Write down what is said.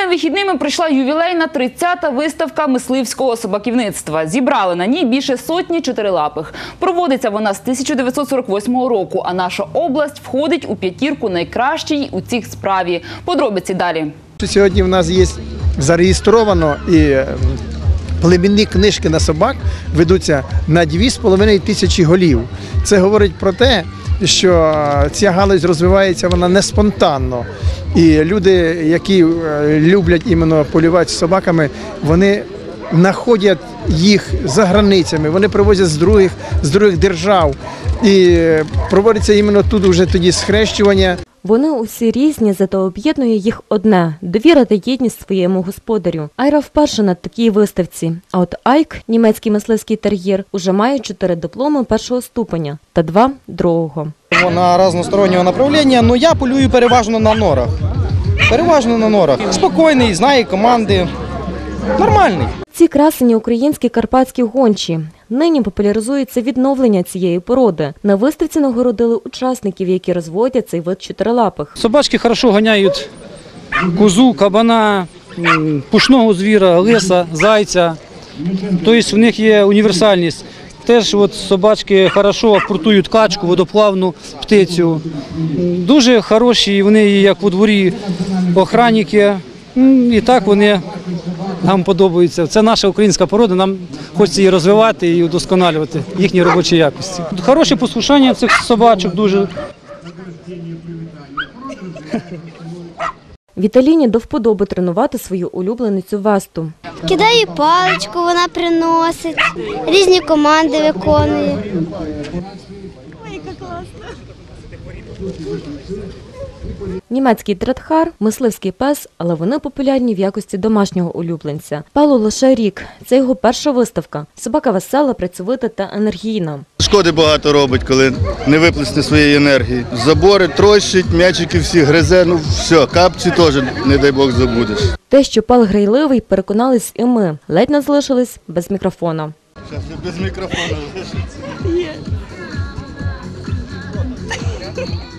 Цими вихідними прийшла ювілейна 30-та виставка мисливського собаківництва. Зібрали на ній більше сотні чотирилапих. Проводиться вона з 1948 року, а наша область входить у п'ятірку найкращій у цій справі. Подробиці далі. Сьогодні в нас є зареєстровано і племінні книжки на собак ведуться на 2,5 тисячі голів. Це говорить про те, що ця галузь розвивається вона не спонтанно. І люди, які люблять іменно полювати з собаками, вони знаходять їх за границями, вони привозять з других держав. І проводиться іменно тут вже тоді схрещування. Вони усі різні, зате об'єднує їх одне – довіра та єдність своєму господарю. Айра вперше на такій виставці. А от Айк, німецький мисливський тер'єр, уже має 4 дипломи першого ступеня та 2 другого. Вона різностороннього направлення, але я полюю переважно на норах. Переважно на норах. Спокійний, знає команди. Нормальний. Ці красені українські карпатські гончі. Нині популяризується відновлення цієї породи. На виставці нагородили учасників, які розводять цей вид чотирилапих. Собачки хорошо ганяють козу, кабана, пушного звіра, лиса, зайця. Тобто в них є універсальність. Теж от собачки хорошо апортують качку, водоплавну птицю. Дуже хороші, вони як у дворі охранники. І так вони нам подобаються. Це наша українська порода, нам хочеться її розвивати і удосконалювати їхні робочі якості. Хороше послушання цих собачок дуже. Віталіні до вподоби тренувати свою улюбленицю Весту. Кидає паличку, вона приносить, різні команди виконує. Ой, яка класна. Німецький третхар – мисливський пес, але вони популярні в якості домашнього улюбленця. Палу лише рік. Це його перша виставка. Собака весела, працьовита та енергійна. Шкоди багато робить, коли не виплесне своєї енергії. Забори трощить, м'ячики всі гризе, ну все, капці теж, не дай Бог, забудеш. Те, що пал грайливий, переконались і ми. Ледь не залишились без мікрофона. Зараз без мікрофону лишиться.